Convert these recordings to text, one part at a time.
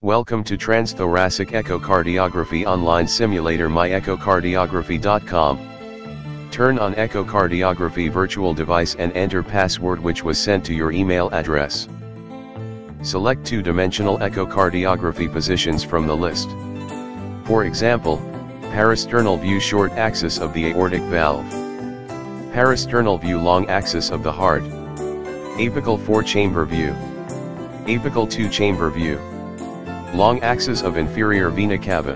Welcome to Transthoracic Echocardiography Online Simulator myechocardiography.com. Turn on echocardiography virtual device and enter password which was sent to your email address. Select two-dimensional echocardiography positions from the list. For example, parasternal view short axis of the aortic valve. Parasternal view long axis of the heart. Apical 4-chamber view. Apical 2-chamber view. Long axis of inferior vena cava.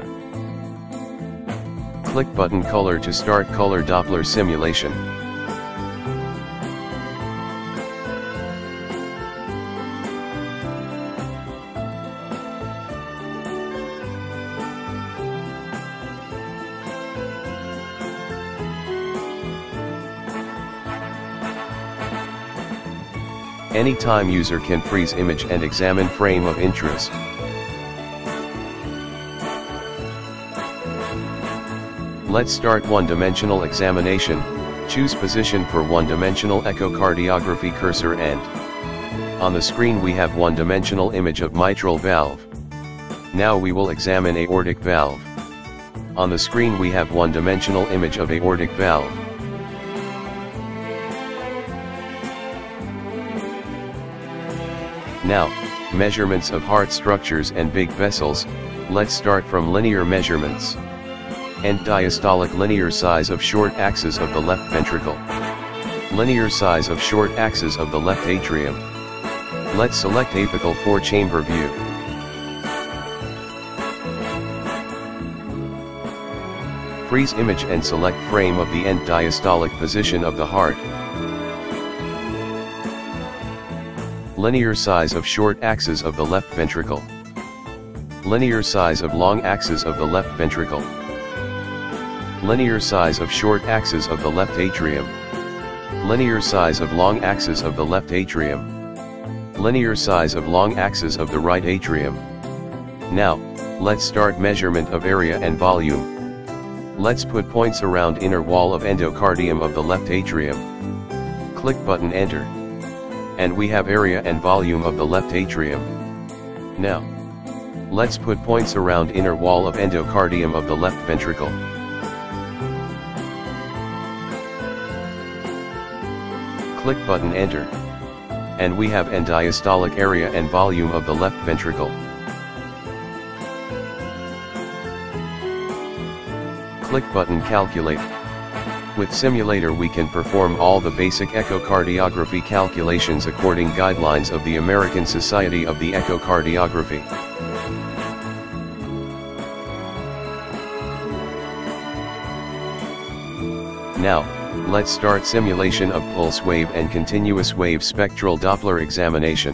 Click button color to start color Doppler simulation. Anytime user can freeze image and examine frame of interest. Let's start one-dimensional examination. Choose position for one-dimensional echocardiography cursor and on the screen we have one-dimensional image of mitral valve. Now we will examine aortic valve. On the screen we have one-dimensional image of aortic valve. Now, measurements of heart structures and big vessels. Let's start from linear measurements. End diastolic linear size of short axis of the left ventricle. Linear size of short axis of the left atrium. Let's select apical 4-chamber view. Freeze image and select frame of the end diastolic position of the heart. Linear size of short axis of the left ventricle. Linear size of long axis of the left ventricle. Linear size of short axis of the left atrium. Linear size of long axis of the left atrium. Linear size of long axis of the right atrium. Now, let's start measurement of area and volume. Let's put points around inner wall of endocardium of the left atrium. Click button enter. And we have area and volume of the left atrium. Now, let's put points around inner wall of endocardium of the left ventricle. Click button enter. And we have end diastolic area and volume of the left ventricle. Click button calculate. With simulator we can perform all the basic echocardiography calculations according guidelines of the American Society of the Echocardiography. Now, let's start simulation of pulse wave and continuous wave spectral Doppler examination.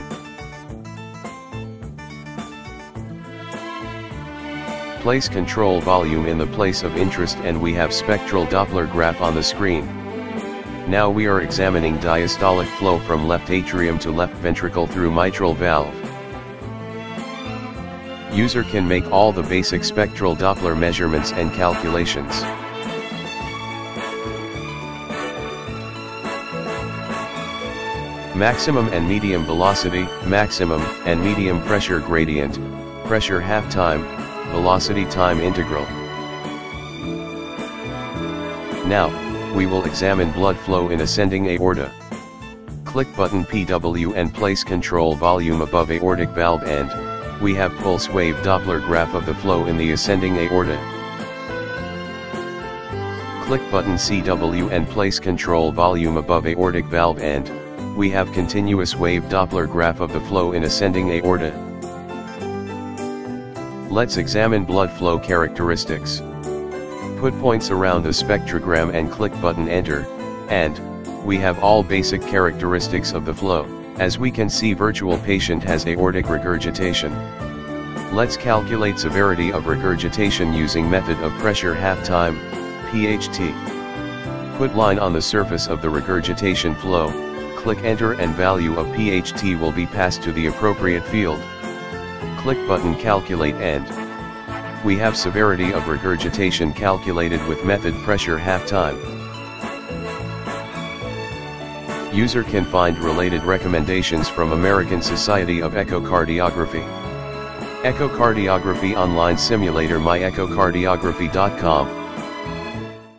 Place control volume in the place of interest and we have spectral Doppler graph on the screen. Now we are examining diastolic flow from left atrium to left ventricle through mitral valve. User can make all the basic spectral Doppler measurements and calculations. Maximum and medium velocity, maximum and medium pressure gradient, pressure half time, velocity time integral. Now, we will examine blood flow in ascending aorta. Click button PW and place control volume above aortic valve and we have pulse wave Doppler graph of the flow in the ascending aorta. Click button CW and place control volume above aortic valve and we have continuous wave Doppler graph of the flow in ascending aorta. Let's examine blood flow characteristics. Put points around the spectrogram and click button enter, and we have all basic characteristics of the flow. As we can see, virtual patient has aortic regurgitation. Let's calculate severity of regurgitation using method of pressure half time, PHT. Put line on the surface of the regurgitation flow, click enter and value of PHT will be passed to the appropriate field. Click button calculate and we have severity of regurgitation calculated with method pressure half time. User can find related recommendations from American Society of Echocardiography. Echocardiography online simulator myechocardiography.com